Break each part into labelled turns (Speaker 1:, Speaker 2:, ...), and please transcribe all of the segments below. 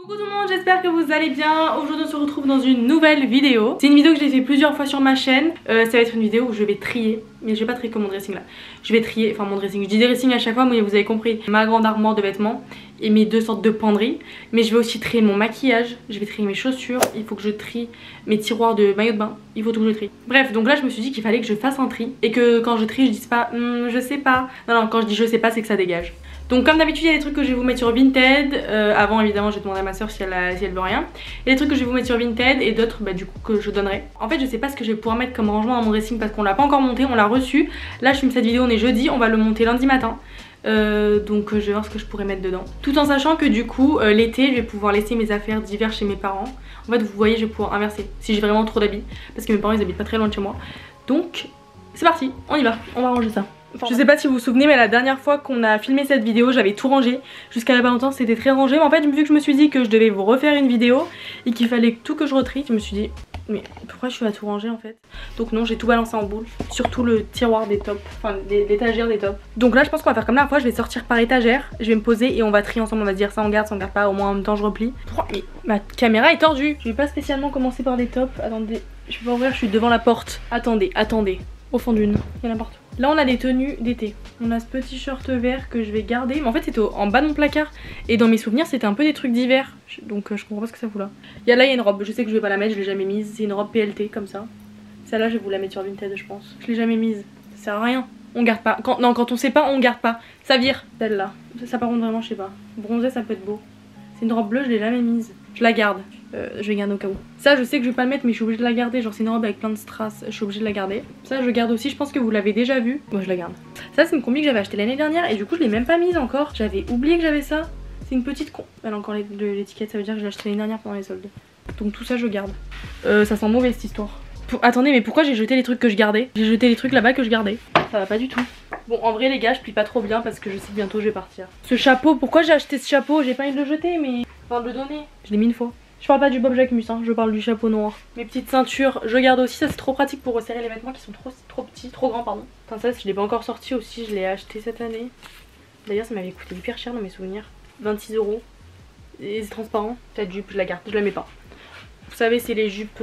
Speaker 1: Coucou tout le monde, j'espère que vous allez bien. Aujourd'hui on se retrouve dans une nouvelle vidéo. C'est une vidéo que j'ai fait plusieurs fois sur ma chaîne. Ça va être une vidéo où je vais trier. Mais je vais pas trier comme mon dressing là. Je vais trier, enfin mon dressing, je dis dressing à chaque fois, mais vous avez compris. Ma grande armoire de vêtements et mes deux sortes de penderies. Mais je vais aussi trier mon maquillage, je vais trier mes chaussures. Il faut que je trie mes tiroirs de maillot de bain. Il faut tout que je trie. Bref, donc là je me suis dit qu'il fallait que je fasse un tri. Et que quand je trie je dise pas je sais pas. Non, quand je dis je sais pas c'est que ça dégage. Donc comme d'habitude il y a des trucs que je vais vous mettre sur Vinted. Avant évidemment je vais demander à ma soeur si elle veut rien. Il y a des trucs que je vais vous mettre sur Vinted et d'autres du coup que je donnerai. En fait je sais pas ce que je vais pouvoir mettre comme rangement dans mon dressing parce qu'on l'a pas encore monté, on l'a reçu. Là je filme cette vidéo, on est jeudi, on va le monter lundi matin. Donc je vais voir ce que je pourrais mettre dedans. Tout en sachant que du coup l'été je vais pouvoir laisser mes affaires d'hiver chez mes parents. En fait vous voyez je vais pouvoir inverser si j'ai vraiment trop d'habits. Parce que mes parents ils habitent pas très loin de chez moi. Donc c'est parti, on y va, on va ranger ça. Je sais pas si vous vous souvenez mais la dernière fois qu'on a filmé cette vidéo j'avais tout rangé. Jusqu'à il y a pas longtemps c'était très rangé. Mais en fait vu que je me suis dit que je devais vous refaire une vidéo et qu'il fallait tout que je retrie, je me suis dit mais pourquoi je suis à tout ranger en fait. Donc non, j'ai tout balancé en boule. Surtout le tiroir des tops, enfin l'étagère des tops. Donc là je pense qu'on va faire comme la dernière fois, je vais sortir par étagère. Je vais me poser et on va trier ensemble, on va se dire ça on garde pas, au moins en même temps je replie. Mais ma caméra est tordue. Je vais pas spécialement commencer par des tops. Attendez, je peux pas ouvrir, je suis devant la porte. Attendez. Au fond d'une, il y en a partout. Là on a des tenues d'été. On a ce petit short vert que je vais garder. Mais en fait c'était en bas de mon placard. Et dans mes souvenirs c'était un peu des trucs d'hiver. Donc je comprends pas ce que ça fout là. Il y a une robe, je sais que je vais pas la mettre, je l'ai jamais mise. C'est une robe PLT comme ça. Celle-là je vais vous la mettre sur Vinted je pense. Je l'ai jamais mise, ça sert à rien. On garde pas, quand on sait pas on garde pas. Ça vire, celle-là. Ça par contre vraiment je sais pas. Bronzé ça peut être beau. C'est une robe bleue, je l'ai jamais mise. Je la garde. Je vais garder au cas où. Ça je sais que je vais pas le mettre mais je suis obligée de la garder. Genre c'est une robe avec plein de strass, je suis obligée de la garder. Ça je garde aussi, je pense que vous l'avez déjà vu. Moi je la garde. Ça c'est une combi que j'avais acheté l'année dernière et du coup je l'ai même pas mise encore. J'avais oublié que j'avais ça. C'est une petite con. Elle a encore l'étiquette, ça veut dire que je l'ai acheté l'année dernière pendant les soldes. Donc tout ça je garde. Ça sent mauvais cette histoire. Attendez mais pourquoi j'ai jeté les trucs que je gardais? J'ai jeté les trucs là-bas que je gardais. Ça va pas du tout. Bon en vrai les gars je plie pas trop bien parce que je sais que bientôt je vais partir. Ce chapeau, pourquoi j'ai acheté ce chapeau? J'ai pas envie de le jeter mais... Enfin de le donner. Je l'ai mis une fois. Je parle pas du Bob Jacquemus, hein, je parle du chapeau noir. Mes petites ceintures, je garde aussi, ça c'est trop pratique pour resserrer les vêtements qui sont trop petits, trop grands pardon. Enfin ça je l'ai pas encore sorti aussi, je l'ai acheté cette année. D'ailleurs ça m'avait coûté hyper cher dans mes souvenirs. 26 €. Et c'est transparent, cette jupe je la garde, je la mets pas. Vous savez c'est les jupes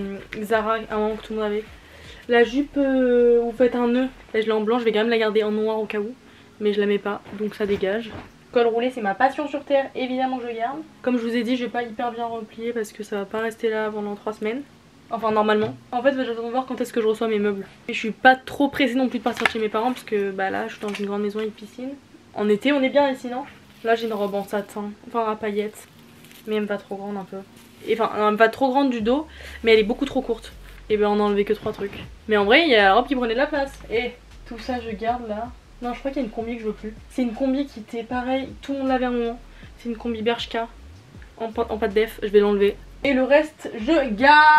Speaker 1: Zara, un moment que tout le monde avait. La jupe où vous faites un nœud, là je l'ai en blanc, je vais quand même la garder en noir au cas où. Mais je la mets pas, donc ça dégage. Col roulé c'est ma passion sur terre, évidemment que je garde. Comme je vous ai dit je vais pas hyper bien replier parce que ça va pas rester là pendant 3 semaines. Enfin normalement. En fait j'attends de voir quand est-ce que je reçois mes meubles. Et je suis pas trop pressée non plus de partir chez mes parents parce que bah là je suis dans une grande maison avec piscine. En été on est bien ici non? Là j'ai une robe en satin, enfin à paillettes. Mais elle me va trop grande un peu. Et enfin elle me va trop grande du dos mais elle est beaucoup trop courte. Et ben on a enlevé que 3 trucs. Mais en vrai il y a la robe qui prenait de la place. Et tout ça je garde là. Non je crois qu'il y a une combi que je veux plus. C'est une combi qui était pareil, tout le monde l'avait à un moment. C'est une combi Bershka en pâte def, je vais l'enlever. Et le reste je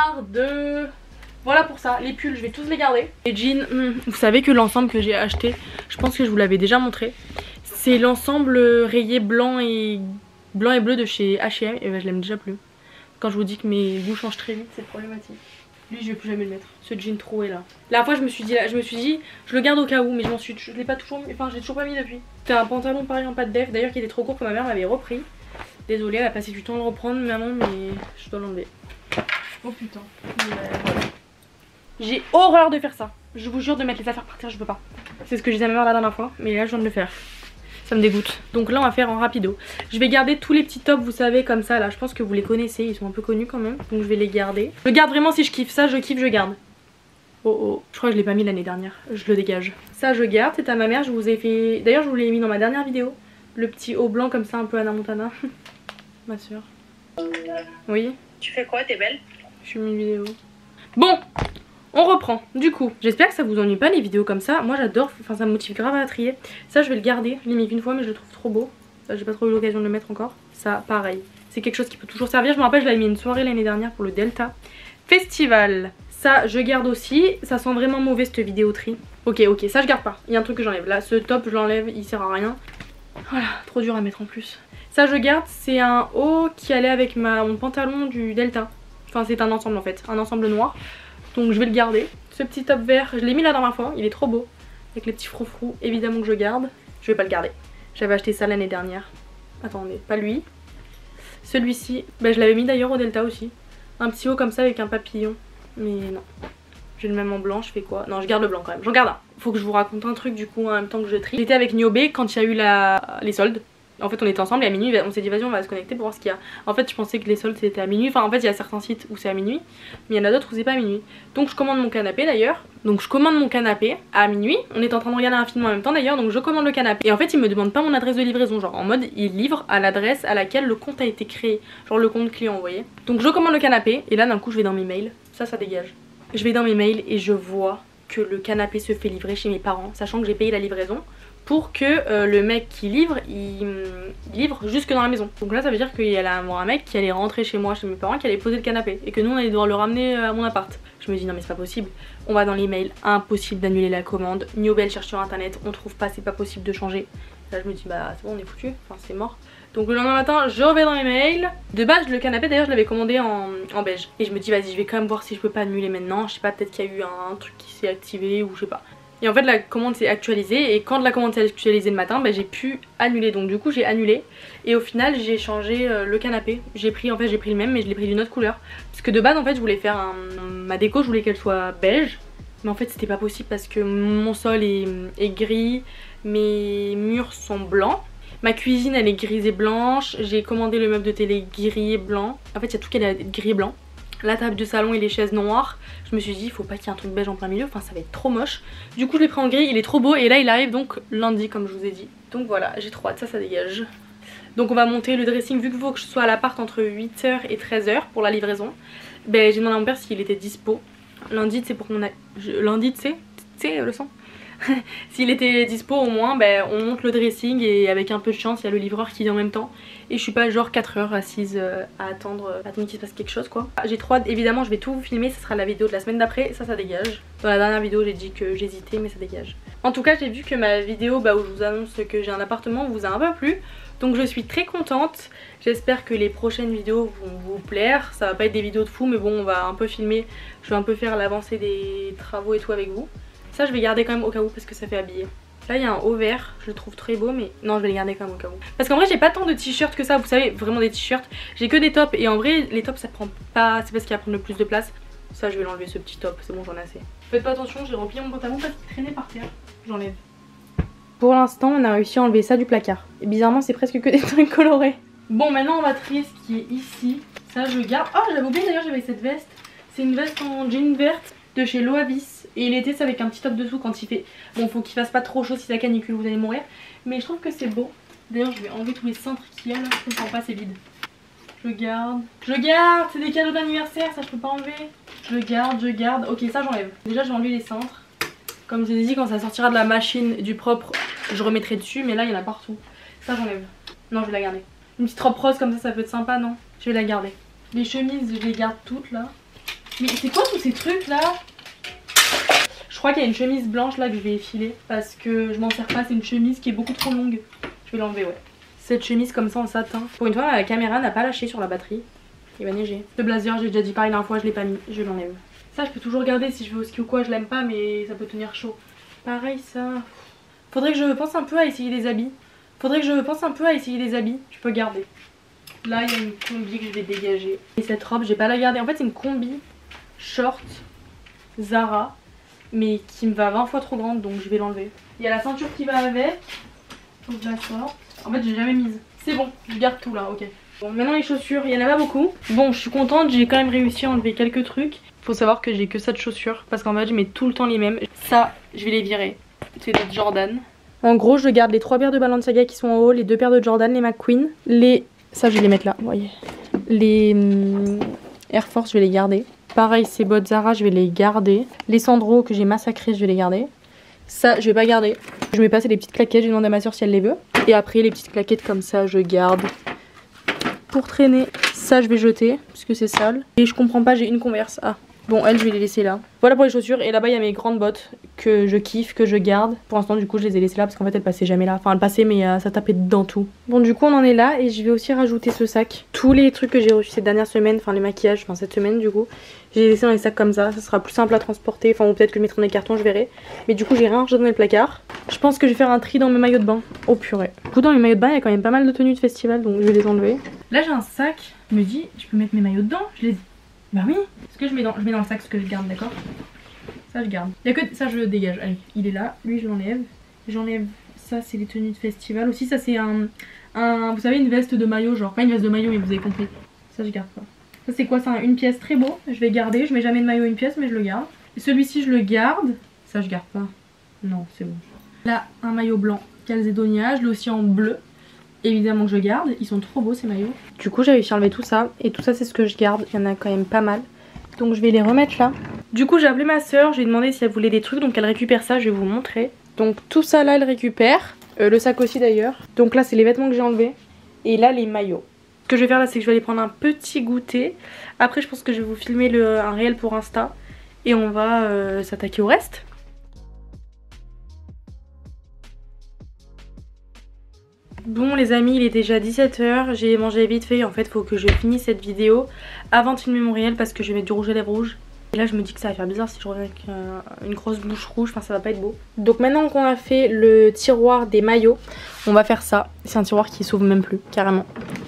Speaker 1: garde. Voilà pour ça, les pulls je vais tous les garder. Les jeans, vous savez que l'ensemble que j'ai acheté, je pense que je vous l'avais déjà montré. C'est l'ensemble rayé blanc et bleu de chez H&M et ben je l'aime déjà plus. Quand je vous dis que mes goûts changent très vite c'est problématique. Lui je vais plus jamais le mettre, ce jean troué là. La fois je me suis dit je le garde au cas où mais je l'ai pas toujours mis, enfin j'ai toujours pas mis depuis. C'était un pantalon pareil en pâte def d'ailleurs qui était trop court que ma mère m'avait repris. Désolée elle a passé du temps à le reprendre maman mais je dois l'enlever. Oh putain. Voilà. J'ai horreur de faire ça. Je vous jure de mettre les affaires par terre je peux pas. C'est ce que je disais à ma mère la dernière fois mais là je viens de le faire. Ça me dégoûte. Donc là on va faire en rapido. Je vais garder tous les petits tops vous savez comme ça là. Je pense que vous les connaissez, ils sont un peu connus quand même. Donc je vais les garder. Je garde vraiment si je kiffe. Ça je kiffe, je garde. Oh. Je crois que je l'ai pas mis l'année dernière. Je le dégage. Ça je garde, c'est à ma mère. Je vous ai fait... D'ailleurs je vous l'ai mis dans ma dernière vidéo. Le petit haut blanc comme ça un peu Anna Montana. Ma soeur. Oui.
Speaker 2: Tu fais quoi? T'es belle?
Speaker 1: Je suis mis une vidéo. Bon, on reprend. Du coup, j'espère que ça vous ennuie pas les vidéos comme ça. Moi j'adore, enfin ça me motive grave à trier. Ça je vais le garder. Je l'ai mis qu'une fois mais je le trouve trop beau. Ça j'ai pas trop eu l'occasion de le mettre encore. Ça pareil. C'est quelque chose qui peut toujours servir. Je me rappelle je l'avais mis une soirée l'année dernière pour le Delta Festival. Ça je garde aussi. Ça sent vraiment mauvais cette vidéo tri. Ok ça je garde pas. Il y a un truc que j'enlève. Là ce top je l'enlève, il sert à rien. Voilà, trop dur à mettre en plus. Ça je garde, c'est un haut qui allait avec mon pantalon du Delta. Enfin c'est un ensemble en fait, un ensemble noir. Donc je vais le garder. Ce petit top vert, je l'ai mis la dernière fois, il est trop beau. Avec les petits froufrous, évidemment que je garde. Je vais pas le garder. J'avais acheté ça l'année dernière. Attendez, pas lui. Celui-ci, bah, je l'avais mis d'ailleurs au Delta aussi. Un petit haut comme ça avec un papillon. Mais non. J'ai le même en blanc, je fais quoi? Non, je garde le blanc quand même. J'en garde un. Faut que je vous raconte un truc du coup en même temps que je trie. J'étais avec Niobé quand il y a eu les soldes. En fait on était ensemble et à minuit on s'est dit vas-y on va se connecter pour voir ce qu'il y a. En fait je pensais que les soldes c'était à minuit. Enfin en fait il y a certains sites où c'est à minuit. Mais il y en a d'autres où c'est pas à minuit. Donc je commande mon canapé d'ailleurs. Donc je commande mon canapé à minuit. On est en train de regarder un film en même temps d'ailleurs. Donc je commande le canapé. Et en fait il me demande pas mon adresse de livraison. Genre en mode il livre à l'adresse à laquelle le compte a été créé. Genre le compte client vous voyez. Donc je commande le canapé. Et là d'un coup je vais dans mes mails. Ça dégage. Je vais dans mes mails et je vois que le canapé se fait livrer chez mes parents. Sachant que j'ai payé la livraison. Pour que le mec qui livre, il livre jusque dans la maison. Donc là ça veut dire qu'il y allait avoir un mec qui allait rentrer chez moi, chez mes parents, qui allait poser le canapé. Et que nous on allait devoir le ramener à mon appart. Je me dis non mais c'est pas possible. On va dans les mails, impossible d'annuler la commande. Niobel cherche sur internet, on trouve pas, c'est pas possible de changer. Là je me dis bah c'est bon on est foutu, enfin c'est mort. Donc le lendemain matin je reviens dans les mails. De base le canapé d'ailleurs je l'avais commandé en beige. Et je me dis vas-y je vais quand même voir si je peux pas annuler maintenant. Je sais pas, peut-être qu'il y a eu un truc qui s'est activé ou je sais pas. Et en fait la commande s'est actualisée et quand la commande s'est actualisée le matin bah, j'ai pu annuler. Donc du coup j'ai annulé et au final j'ai changé le canapé. J'ai pris le même mais je l'ai pris d'une autre couleur. Parce que de base en fait je voulais faire ma déco, je voulais qu'elle soit beige. Mais en fait c'était pas possible parce que mon sol est gris, mes murs sont blancs. Ma cuisine elle est grise et blanche, j'ai commandé le meuble de télé gris et blanc. En fait il y a tout qui est gris et blanc. La table de salon et les chaises noires. Je me suis dit il faut pas qu'il y ait un truc beige en plein milieu, enfin ça va être trop moche. Du coup je l'ai pris en gris, il est trop beau et là il arrive donc lundi comme je vous ai dit. Donc voilà, j'ai trop hâte, ça dégage. Donc on va monter le dressing vu qu'il faut que je sois à l'appart entre 8h et 13h pour la livraison. Ben j'ai demandé à mon père s'il était dispo. Lundi tu sais pour qu'on a... Lundi tu sais le son. S'il était dispo au moins ben on monte le dressing et avec un peu de chance il y a le livreur qui vient en même temps. Et je suis pas genre 4 heures assise à attendre qu'il se passe quelque chose quoi. J'ai trop hâte, évidemment je vais tout vous filmer, ce sera la vidéo de la semaine d'après, ça dégage. Dans la dernière vidéo j'ai dit que j'hésitais mais ça dégage. En tout cas j'ai vu que ma vidéo où je vous annonce que j'ai un appartement vous a un peu plu. Donc je suis très contente, j'espère que les prochaines vidéos vont vous plaire. Ça va pas être des vidéos de fou mais bon on va un peu filmer, je vais un peu faire l'avancée des travaux et tout avec vous. Ça je vais garder quand même au cas où parce que ça fait habiller. Là il y a un haut vert, je le trouve très beau mais non je vais les garder quand même au cas où. Parce qu'en vrai j'ai pas tant de t-shirts que ça, vous savez vraiment des t-shirts. J'ai que des tops et en vrai les tops ça prend pas, c'est parce qu'il va prendre le plus de place. Ça je vais l'enlever ce petit top, c'est bon j'en ai assez. Faites pas attention, j'ai rempli mon pantalon parce qu'il traînait par terre. J'enlève. Pour l'instant on a réussi à enlever ça du placard. Et bizarrement c'est presque que des trucs colorés. Bon maintenant on va trier ce qui est ici. Ça je garde. Oh j'avais oublié d'ailleurs j'avais cette veste. C'est une veste en jean verte de chez Loavis. Et l'été c'est avec un petit top dessous quand il fait... Bon faut qu'il fasse pas trop chaud si ça canicule vous allez mourir. Mais je trouve que c'est beau. D'ailleurs je vais enlever tous les cintres qu'il y a là, je comprends pas c'est vide. Je garde, c'est des cadeaux d'anniversaire, ça je peux pas enlever. Je garde, ok ça j'enlève. Déjà j'ai enlevé les cintres. Comme je vous ai dit quand ça sortira de la machine du propre je remettrai dessus mais là il y en a partout. Ça j'enlève, non je vais la garder. Une petite robe rose comme ça peut être sympa non? Je vais la garder. Les chemises je les garde toutes là. Mais c'est quoi tous ces trucs là? Je crois qu'il y a une chemise blanche là que je vais effiler parce que je m'en sers pas, c'est une chemise qui est beaucoup trop longue. Je vais l'enlever ouais. Cette chemise comme ça en satin. Pour une fois la caméra n'a pas lâché sur la batterie. Il va neiger. Ce blazer j'ai déjà dit pareil la dernière fois, je l'ai pas mis, je l'enlève. Ça je peux toujours garder si je vais au ski ou quoi, je l'aime pas mais ça peut tenir chaud. Pareil ça. Faudrait que je pense un peu à essayer des habits. Je peux garder. Là il y a une combi que je vais dégager. Et cette robe je vais pas la garder. En fait c'est une combi short Zara. Mais qui me va 20 fois trop grande donc je vais l'enlever. Il y a la ceinture qui va avec. Faut que je la sorte. En fait j'ai jamais mise. C'est bon, je garde tout là, ok. Bon maintenant les chaussures, il y en a pas beaucoup. Bon je suis contente, j'ai quand même réussi à enlever quelques trucs. Faut savoir que j'ai que ça de chaussures. Parce qu'en fait je mets tout le temps les mêmes. Ça je vais les virer. C'est des Jordan. En gros je garde les 3 paires de Balenciaga qui sont en haut. Les 2 paires de Jordan, les McQueen. Ça je vais les mettre là, vous voyez. Les Air Force je vais les garder. Pareil ces bottes Zara je vais les garder. Les Sandro que j'ai massacré je vais les garder. Ça je vais pas garder. Je mets pas, c'est des petites claquettes, je demande à ma soeur si elle les veut. Et après les petites claquettes comme ça je garde. Pour traîner, ça je vais jeter puisque c'est sale. Et je comprends pas, j'ai une Converse. Ah bon elle je vais les laisser là. Voilà pour les chaussures et là-bas il y a mes grandes bottes que je kiffe, que je garde. Pour l'instant du coup je les ai laissés là parce qu'en fait elles passaient jamais là. Enfin elles passaient mais ça tapait dedans tout. Bon du coup on en est là et je vais aussi rajouter ce sac. Tous les trucs que j'ai reçus cette dernière semaine, enfin les maquillages, enfin cette semaine du coup, j'ai laissé dans les sacs comme ça sera plus simple à transporter. Enfin ou peut-être que je mettrai dans les cartons, je verrai. Mais du coup j'ai rien rangé dans le placard. Je pense que je vais faire un tri dans mes maillots de bain. Oh purée. Du coup dans mes maillots de bain il y a quand même pas mal de tenues de festival donc je vais les enlever. Là j'ai un sac, je me dis je peux mettre mes maillots dedans, je les... Bah oui. Parce que je mets dans le sac ce que je garde, d'accord? Ça je garde. Il y a que ça je le dégage. Allez, il est là. Lui je l'enlève. J'enlève ça, c'est les tenues de festival. Aussi ça c'est un vous savez une veste de maillot, genre pas une veste de maillot mais vous avez compris. Ça je garde pas. Ça c'est quoi? C'est une pièce très beau. Je vais garder. Je mets jamais de maillot une pièce mais je le garde. Et celui-ci je le garde. Ça je garde pas. Non c'est bon. Là un maillot blanc Calzedonia. Je l'ai aussi en bleu. Évidemment que je garde. Ils sont trop beaux ces maillots. Du coup j'ai réussi à enlever tout ça. Et tout ça c'est ce que je garde. Il y en a quand même pas mal. Donc je vais les remettre là. Du coup j'ai appelé ma soeur, j'ai demandé si elle voulait des trucs, donc elle récupère ça, je vais vous montrer. Donc tout ça là elle récupère, le sac aussi d'ailleurs. Donc là c'est les vêtements que j'ai enlevés et là les maillots. Ce que je vais faire là c'est que je vais aller prendre un petit goûter. Après je pense que je vais vous filmer un réel pour Insta et on va s'attaquer au reste. Bon les amis, il est déjà 17 h, j'ai mangé vite fait, en fait faut que je finisse cette vidéo avant de filmer mon réel parce que je vais mettre du rouge à lèvres rouge. Et là je me dis que ça va faire bizarre si je reviens avec une grosse bouche rouge, enfin ça va pas être beau. Donc maintenant qu'on a fait le tiroir des maillots, on va faire ça. C'est un tiroir qui s'ouvre même plus, carrément.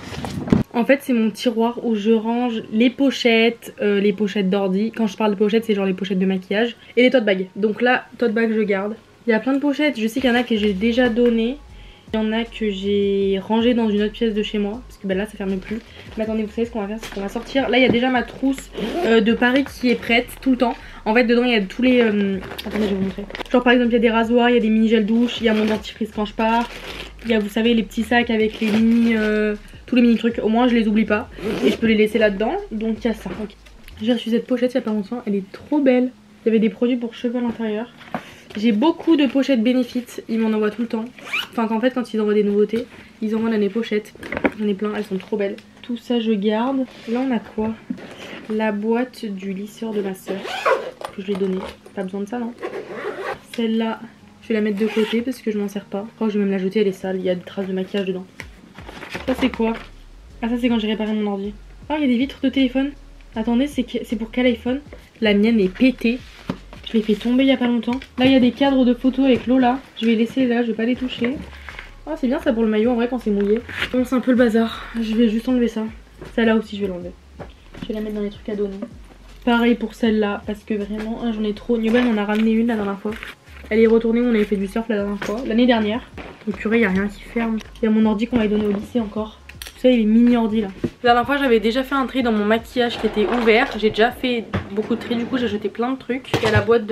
Speaker 1: En fait c'est mon tiroir où je range les pochettes d'ordi. Quand je parle de pochettes c'est genre les pochettes de maquillage et les tote bags. Donc là tote bag je garde. Il y a plein de pochettes, je sais qu'il y en a que j'ai déjà donné. Il y en a que j'ai rangé dans une autre pièce de chez moi parce que bah là ça ferme plus. Mais attendez, vous savez ce qu'on va faire, c'est qu'on va sortir. Là il y a déjà ma trousse de Paris qui est prête tout le temps. En fait dedans il y a tous les... Attendez je vais vous montrer. Genre par exemple il y a des rasoirs, il y a des mini gels douche, il y a mon dentifrice quand je pars. Il y a vous savez les petits sacs avec les mini... tous les mini trucs, au moins je les oublie pas. Et je peux les laisser là-dedans. Donc il y a ça. Okay. J'ai reçu cette pochette il y a pas longtemps, elle est trop belle. Il y avait des produits pour cheveux à l'intérieur. J'ai beaucoup de pochettes Benefit, ils m'en envoient tout le temps. Enfin qu'en fait quand ils envoient des nouveautés, ils envoient là les pochettes. J'en ai plein, elles sont trop belles. Tout ça je garde. Là on a quoi? La boîte du lisseur de ma soeur que je lui ai donné. Pas besoin de ça non? Celle-là, je vais la mettre de côté parce que je m'en sers pas. Je crois que je vais même la jeter, elle est sale, il y a des traces de maquillage dedans. Ça c'est quoi? Ah ça c'est quand j'ai réparé mon ordi. Ah il y a des vitres de téléphone. Attendez, c'est pour quel iPhone? La mienne est pétée. Je l'ai fait tomber il y a pas longtemps. Là il y a des cadres de photos avec Lola. Je vais les laisser là, je vais pas les toucher. Ah c'est bien ça pour le maillot en vrai quand c'est mouillé. Bon c'est un peu le bazar. Je vais juste enlever ça. Celle-là aussi je vais l'enlever. Je vais la mettre dans les trucs à donner. Pareil pour celle-là parce que vraiment j'en ai trop. Newell m'en a ramené une la dernière fois. Elle est retournée où on avait fait du surf la dernière fois. L'année dernière. Donc purée il n'y a rien qui ferme. Il y a mon ordi qu'on m'avait donné au lycée encore. Vous savez les mini ordi là. La dernière fois j'avais déjà fait un tri dans mon maquillage qui était ouvert. J'ai déjà fait beaucoup de tri, du coup j'ai jeté plein de trucs. Il y a la boîte de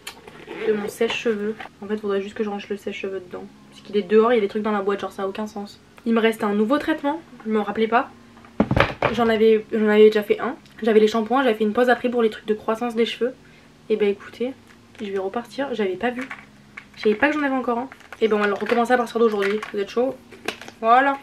Speaker 1: mon sèche-cheveux. En fait faudrait juste que je range le sèche-cheveux dedans. Parce qu'il est dehors, il y a des trucs dans la boîte, genre ça a aucun sens. Il me reste un nouveau traitement, je me rappelais pas. J'en avais déjà fait un. J'avais les shampoings, j'avais fait une pause après pour les trucs de croissance des cheveux. Et bah écoutez, je vais repartir, j'avais pas vu. Je savais pas que j'en avais encore un. Et ben on va le recommencer à partir d'aujourd'hui. Vous êtes chaud? Voilà.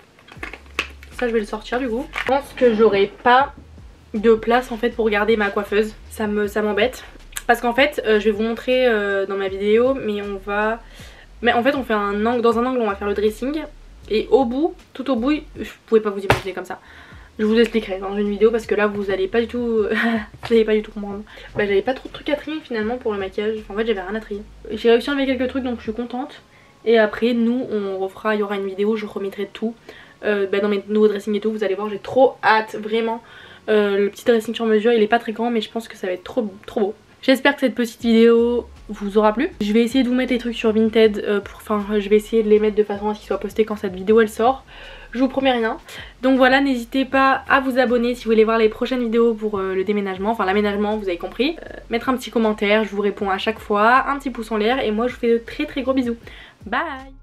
Speaker 1: Ça je vais le sortir du coup. Je pense que j'aurai pas de place en fait pour garder ma coiffeuse. Ça m'embête. Parce qu'en fait je vais vous montrer dans ma vidéo, mais on va... Mais en fait on fait un angle, dans un angle on va faire le dressing. Et au bout, tout au bout, je pouvais pas vous imaginer comme ça. Je vous expliquerai dans une vidéo parce que là vous allez pas du tout vous allez pas du tout comprendre. Bah j'avais pas trop de trucs à trier finalement pour le maquillage. Enfin, en fait j'avais rien à trier. J'ai réussi à enlever quelques trucs donc je suis contente. Et après nous on refera, il y aura une vidéo, je remettrai tout dans mes nouveaux dressings et tout. Vous allez voir, j'ai trop hâte vraiment. Le petit dressing sur mesure il est pas très grand mais je pense que ça va être trop beau. J'espère que cette petite vidéo vous aura plu. Je vais essayer de vous mettre les trucs sur Vinted je vais essayer de les mettre de façon à ce qu'ils soient postés quand cette vidéo elle sort. Je vous promets rien. Donc voilà, n'hésitez pas à vous abonner si vous voulez voir les prochaines vidéos pour le déménagement, enfin l'aménagement, vous avez compris. Mettre un petit commentaire, je vous réponds à chaque fois, un petit pouce en l'air et moi je vous fais de très gros bisous. Bye!